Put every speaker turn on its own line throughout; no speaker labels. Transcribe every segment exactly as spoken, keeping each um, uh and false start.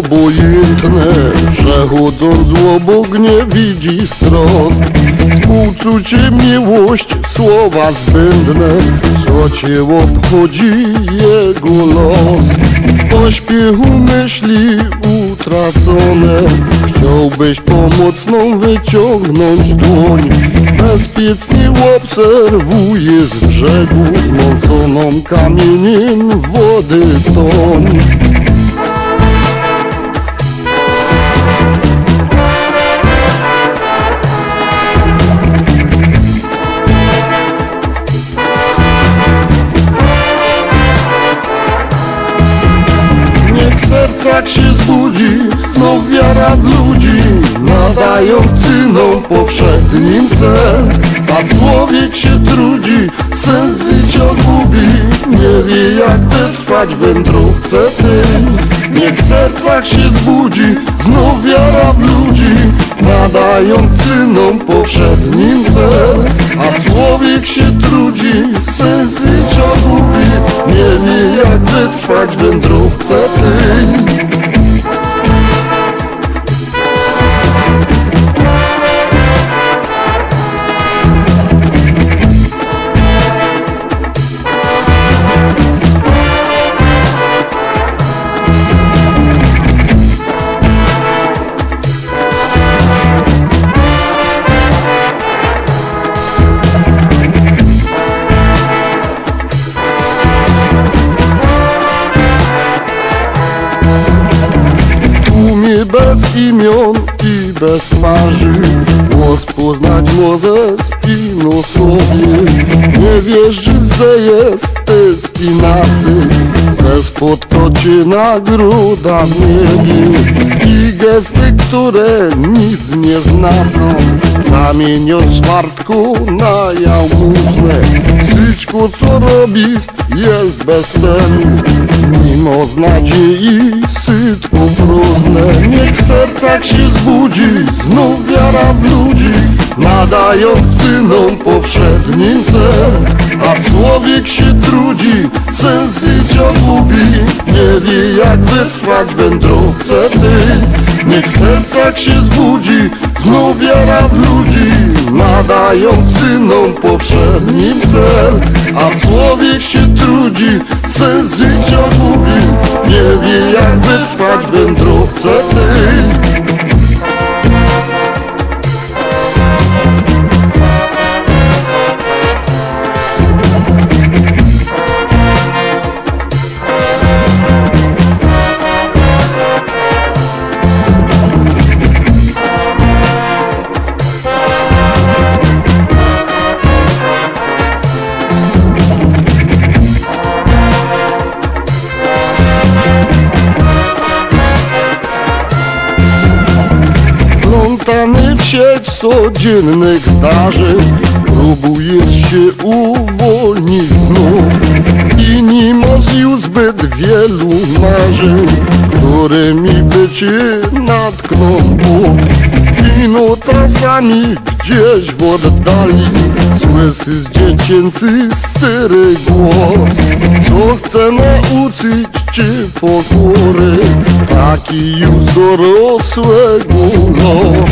obojętne, przechodząc obok nie widzi strosk. Współczucie, miłość, słowa zbędne, co cię obchodzi jego los? W pośpiechu myśli utracone, chciałbyś pomocną wyciągnąć dłoń. Bezpiecznie obserwuje z brzegu zmąconą kamieniem wody toń. W sercach się zbudzi znów wiara w ludzi, nadając synom powszednim cel. A człowiek się trudzi, sens życia gubi, nie wie jak wytrwać w wędrówce tej. Niech w sercach się zbudzi znów wiara w ludzi, nadając synom powszednim cel. A człowiek się trudzi, sens życia gubi, nie wie jak wytrwać w wędrówce tej. Bez imion i bez twarzy głos poznać może spino sobie. Nie wierzysz, że jesteś inaczej, że spotka cię nagroda w niebie. I gesty, które nic nie znaczą, zamienią czwartku na jałmużnę. Wszystko co robisz jest bez sensu, mimo nadziei sytko próżne. Niech w sercach się zbudzi znów wiara w ludzi, nadając synom powszednim cel. A człowiek się trudzi, sens życia gubi, nie wie jak wytrwać w wędrówce tej. Niech w sercach się zbudzi znów wiara w ludzi, nadając synom powszednim cel. A człowiek się trudzi, sens życia gubi, nie wie jak wytrwać w wędrówce tej. Wplątany w sieć codziennych zdarzeń, próbujesz się uwolnić znów i nie masz już zbyt wielu marzeń, którymi by cię natknął Bóg. I no czasami gdzieś w oddali słyszysz dziecięcy szczery głos, co chce nauczyć cię pokory, taki już dorosłego los.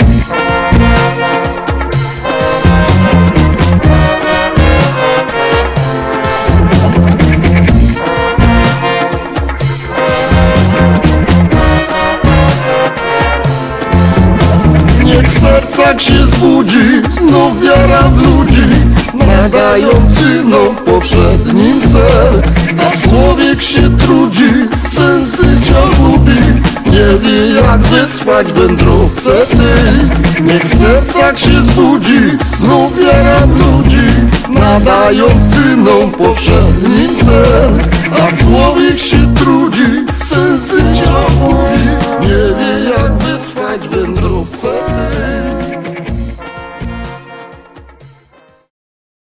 Niech w sercach się zbudzi znów wiara w ludzi, nadając synom powszednim cel. A człowiek się trudzi, sens życia gubi, nie wie jak wytrwać w wędrówce tej. Niech w sercach się zbudzi znów wiara w ludzi, nadając synom powszednim cel. A człowiek się